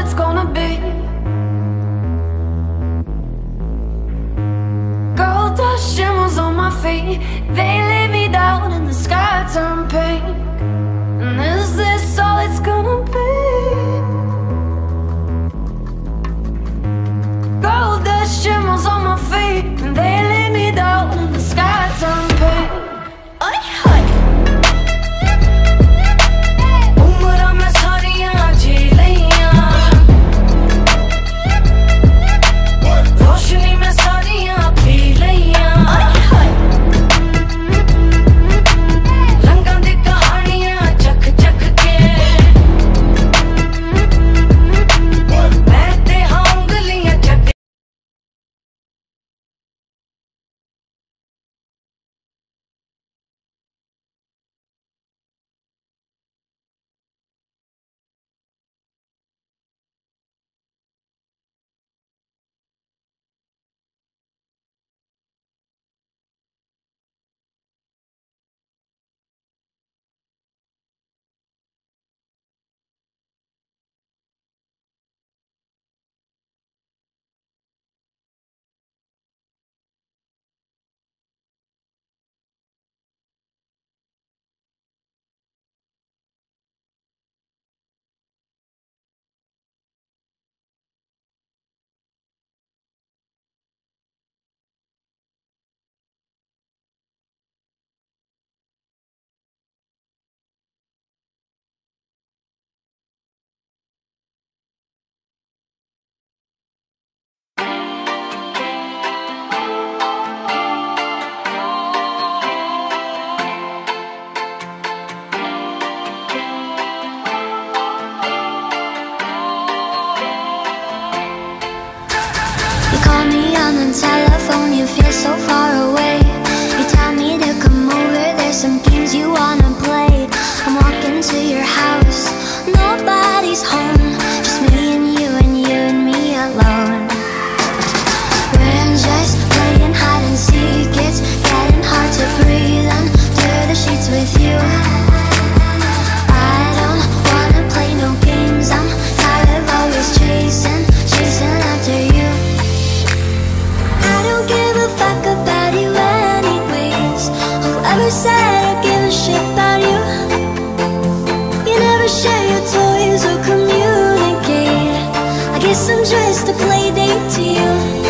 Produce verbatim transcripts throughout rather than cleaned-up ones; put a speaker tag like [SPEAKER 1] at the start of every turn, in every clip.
[SPEAKER 1] it's gonna be. Gold dust shimmers on my feet. They lay me down and the sky turned pink. And is this all it's gonna be? Gold dust shimmers on my feet. And they lay me down and the sky turned pink. Oi, oi. Umra mein sariyan ji liyan, roshni mein sariyan pee liyan. Oi, oi. Rangan di kahaniyan chak chak ke, main te ungaliyan chak.
[SPEAKER 2] You call me on the telephone, you feel so far away. You tell me to come over, there's some games you wanna play. I'm walking to your house, nobody's home, just me and you and you and me alone. We're just playing hide and seek, it's getting hard to breathe under the sheets with you. I don't wanna play no games, I'm tired of always chasing, chasing after you. I don't give a fuck about you anyways. Whoever said I give a shit about you? You never share your toys or communicate. I guess I'm just a play date to you.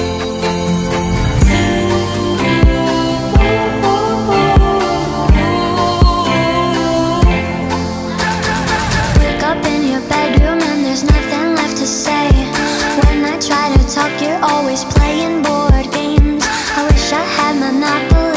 [SPEAKER 2] Wake up in your bedroom and there's nothing left to say. When I try to talk, you're always playing board games. I wish I had Monopoly.